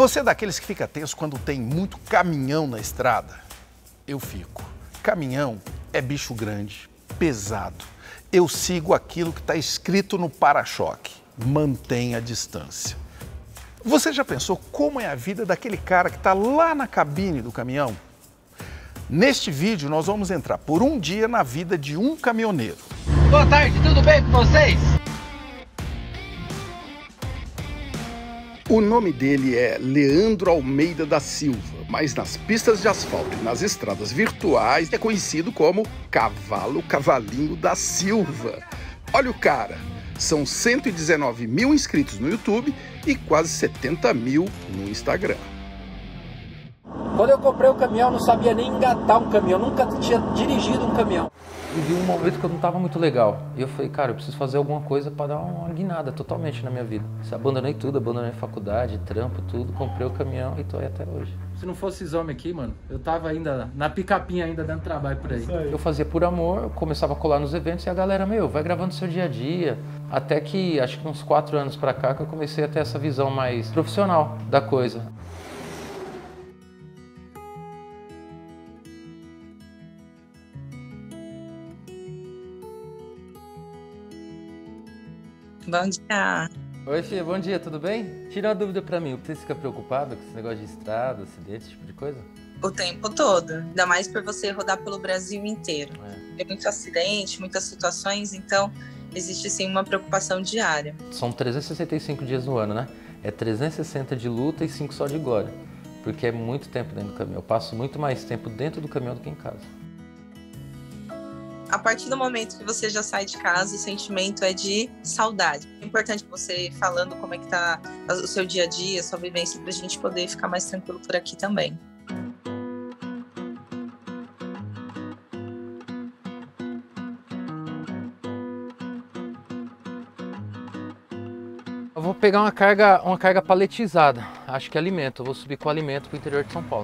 Você é daqueles que fica tenso quando tem muito caminhão na estrada? Eu fico. Caminhão é bicho grande, pesado. Eu sigo aquilo que está escrito no para-choque. Mantenha a distância. Você já pensou como é a vida daquele cara que está lá na cabine do caminhão? Neste vídeo nós vamos entrar por um dia na vida de um caminhoneiro. Boa tarde, tudo bem com vocês? O nome dele é Leandro Almeida da Silva, mas nas pistas de asfalto e nas estradas virtuais é conhecido como Cavalinho da Silva. Olha o cara, são 119 mil inscritos no YouTube e quase 70 mil no Instagram. Quando eu comprei o caminhão, eu não sabia nem engatar um caminhão, nunca tinha dirigido um caminhão. Vivi um momento que eu não estava muito legal. E eu falei, cara, eu preciso fazer alguma coisa para dar uma guinada totalmente na minha vida. Abandonei tudo, abandonei faculdade, trampo, tudo, comprei o caminhão e tô aí até hoje. Se não fosse esse homem aqui, mano, eu tava ainda na picapinha, ainda dando trabalho por aí. Eu fazia por amor, eu começava a colar nos eventos e a galera, vai gravando seu dia a dia. Até que, acho que uns 4 anos pra cá, que eu comecei a ter essa visão mais profissional da coisa. Bom dia. Oi, Fê, bom dia, tudo bem? Tira uma dúvida pra mim, você fica preocupado com esse negócio de estrada, acidente, esse tipo de coisa? O tempo todo, ainda mais por você rodar pelo Brasil inteiro. Tem muito acidente, muitas situações, então existe sim uma preocupação diária. São 365 dias no ano, né? É 360 de luta e 5 só de glória, porque é muito tempo dentro do caminhão. Eu passo muito mais tempo dentro do caminhão do que em casa. A partir do momento que você já sai de casa, o sentimento é de saudade. É importante você falando como é que tá o seu dia a dia, a sua vivência, pra gente poder ficar mais tranquilo por aqui também. Eu vou pegar uma carga paletizada, acho que é alimento. Eu vou subir com alimento pro interior de São Paulo.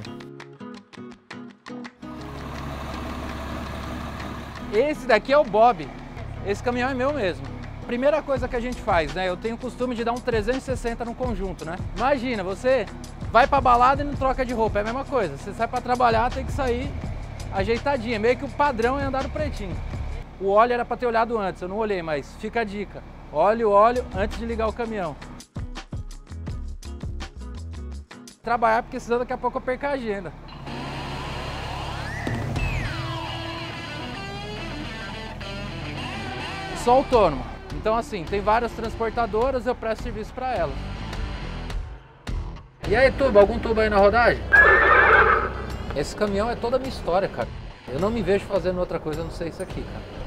Esse daqui é o Bob, esse caminhão é meu mesmo. Primeira coisa que a gente faz, né? Eu tenho o costume de dar um 360 no conjunto, né? Imagina, você vai pra balada e não troca de roupa, é a mesma coisa. Você sai pra trabalhar, tem que sair ajeitadinho, meio que o padrão é andar no pretinho. O óleo era pra ter olhado antes, eu não olhei, mas fica a dica. Olhe o óleo antes de ligar o caminhão. Trabalhar, porque senão daqui a pouco eu perco a agenda. Sou autônomo, então assim, tem várias transportadoras, eu presto serviço para elas. E aí, Tuba, algum tubo aí na rodagem? Esse caminhão é toda a minha história, cara. Eu não me vejo fazendo outra coisa a não ser isso aqui,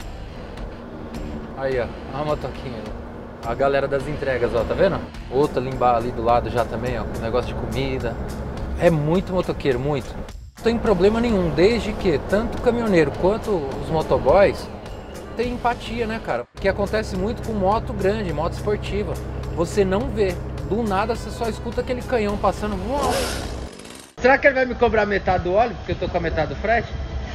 cara. Aí, ó, a motoquinha. A galera das entregas, ó, tá vendo? Outra ali do lado já também, ó, com negócio de comida. É muito motoqueiro, muito. Não tem problema nenhum, desde que tanto o caminhoneiro quanto os motoboys tem empatia, né, cara? Que acontece muito com moto grande, moto esportiva. Você não vê. Do nada você só escuta aquele canhão passando. Uau. Será que ele vai me cobrar metade do óleo, porque eu tô com a metade do frete?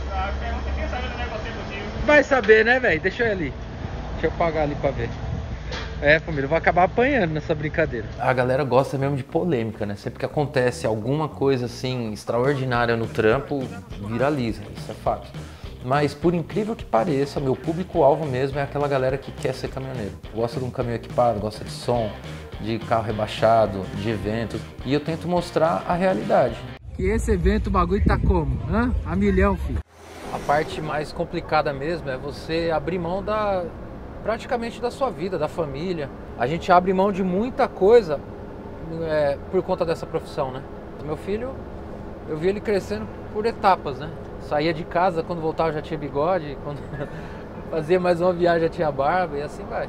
Vai saber, né, velho? Deixa eu ir ali. Deixa eu pagar ali pra ver. É, família, eu vou acabar apanhando nessa brincadeira. A galera gosta mesmo de polêmica, né? Sempre que acontece alguma coisa assim extraordinária no trampo, viraliza. Isso é fato. Mas, por incrível que pareça, meu público-alvo mesmo é aquela galera que quer ser caminhoneiro. Gosta de um caminhão equipado, gosta de som, de carro rebaixado, de eventos. E eu tento mostrar a realidade. Que esse evento, o bagulho tá como? Hã? A milhão, filho. A parte mais complicada mesmo é você abrir mão praticamente da sua vida, da família. A gente abre mão de muita coisa por conta dessa profissão, né? Meu filho, eu vi ele crescendo por etapas, né? Saía de casa, quando voltava já tinha bigode, quando fazia mais uma viagem já tinha barba e assim vai.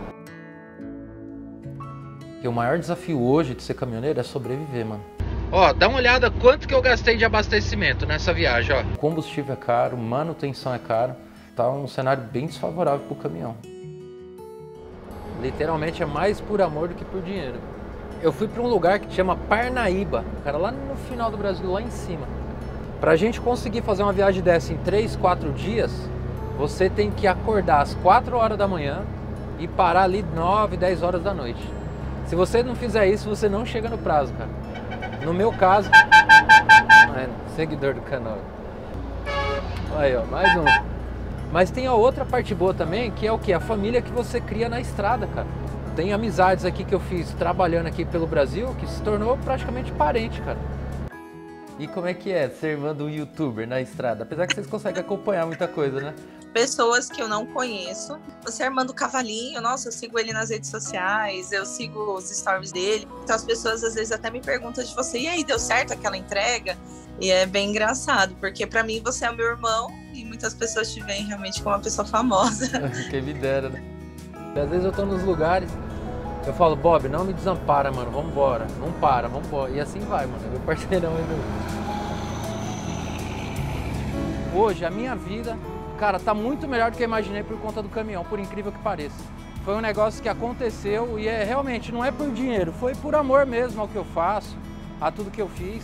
E o maior desafio hoje de ser caminhoneiro é sobreviver, mano. Ó, dá uma olhada quanto que eu gastei de abastecimento nessa viagem, ó. Combustível é caro, manutenção é caro, tá um cenário bem desfavorável pro caminhão. Literalmente é mais por amor do que por dinheiro. Eu fui para um lugar que chama Parnaíba, cara, lá no final do Brasil, lá em cima. Pra gente conseguir fazer uma viagem dessa em 3, 4 dias, você tem que acordar às 4 horas da manhã e parar ali 9, 10 horas da noite. Se você não fizer isso, você não chega no prazo, cara. No meu caso, seguidor do canal. Aí, ó, mais um. Mas tem a outra parte boa também, que é o que? A família que você cria na estrada, cara. Tem amizades aqui que eu fiz trabalhando aqui pelo Brasil, que se tornou praticamente parente, cara. E como é que é ser irmã de um youtuber na estrada? Apesar que vocês conseguem acompanhar muita coisa, né? Pessoas que eu não conheço. Você é irmã do Cavalinho, nossa, eu sigo ele nas redes sociais, eu sigo os stories dele. Então as pessoas às vezes até me perguntam de você, e aí, deu certo aquela entrega? E é bem engraçado, porque pra mim você é meu irmão e muitas pessoas te veem realmente como uma pessoa famosa. Quem me dera, né? E às vezes eu tô nos lugares, eu falo, Bob, não me desampara, mano, vambora. Não para, vambora. E assim vai, mano, meu parceirão é meu. Hoje, a minha vida, cara, tá muito melhor do que eu imaginei por conta do caminhão, por incrível que pareça. Foi um negócio que aconteceu e realmente não é por dinheiro, foi por amor mesmo ao que eu faço, a tudo que eu fiz.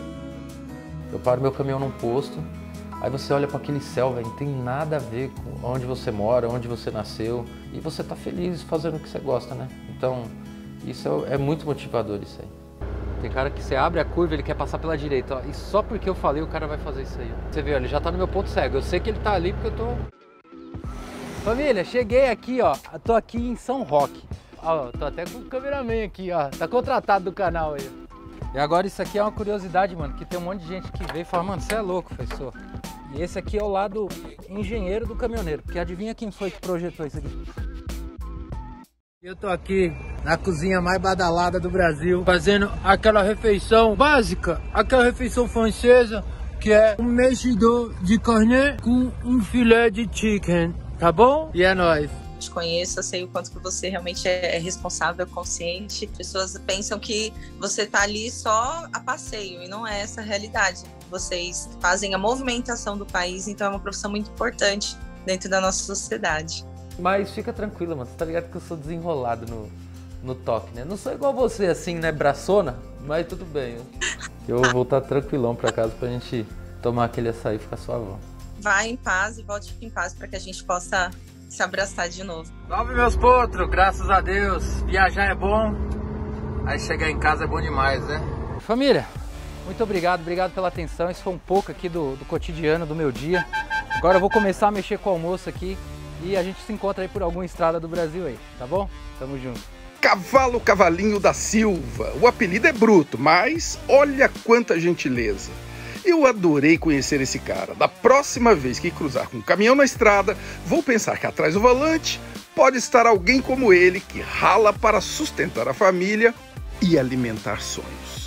Eu paro meu caminhão num posto, aí você olha para aquele céu, velho, não tem nada a ver com onde você mora, onde você nasceu, e você tá feliz fazendo o que você gosta, né? Então, isso é muito motivador, isso aí. Tem cara que você abre a curva, ele quer passar pela direita, ó, e só porque eu falei o cara vai fazer isso aí, ó. Você vê, ó, ele já tá no meu ponto cego, eu sei que ele tá ali porque eu tô... Família, cheguei aqui, ó, tô aqui em São Roque. Ó, tô até com o cameraman aqui, ó, tá contratado do canal aí. E agora isso aqui é uma curiosidade, mano, que tem um monte de gente que vê e fala, mano, você é louco, professor. E esse aqui é o lado engenheiro do caminhoneiro, porque adivinha quem foi que projetou isso aqui? Eu tô aqui na cozinha mais badalada do Brasil, fazendo aquela refeição básica, aquela refeição francesa, que é um mexidor de carne com um filé de chicken, tá bom? E é nóis. Te conheço, eu sei o quanto que você realmente é responsável, consciente. As pessoas pensam que você tá ali só a passeio e não é essa a realidade. Vocês fazem a movimentação do país, então é uma profissão muito importante dentro da nossa sociedade. Mas fica tranquila, mano, você tá ligado que eu sou desenrolado no toque, né? Não sou igual você, assim, né, braçona, mas tudo bem. Eu vou voltar tranquilão pra casa pra gente tomar aquele açaí e ficar suavão. Vai em paz e volte em paz para que a gente possa se abraçar de novo. Salve, meus potros, graças a Deus. Viajar é bom, aí chegar em casa é bom demais, né? Família, muito obrigado pela atenção. Isso foi um pouco aqui do cotidiano do meu dia. Agora eu vou começar a mexer com o almoço aqui e a gente se encontra aí por alguma estrada do Brasil aí, tá bom? Tamo junto. Cavalo Cavalinho da Silva. O apelido é bruto, mas olha quanta gentileza. Eu adorei conhecer esse cara. Da próxima vez que cruzar com um caminhão na estrada, vou pensar que atrás do volante pode estar alguém como ele que rala para sustentar a família e alimentar sonhos.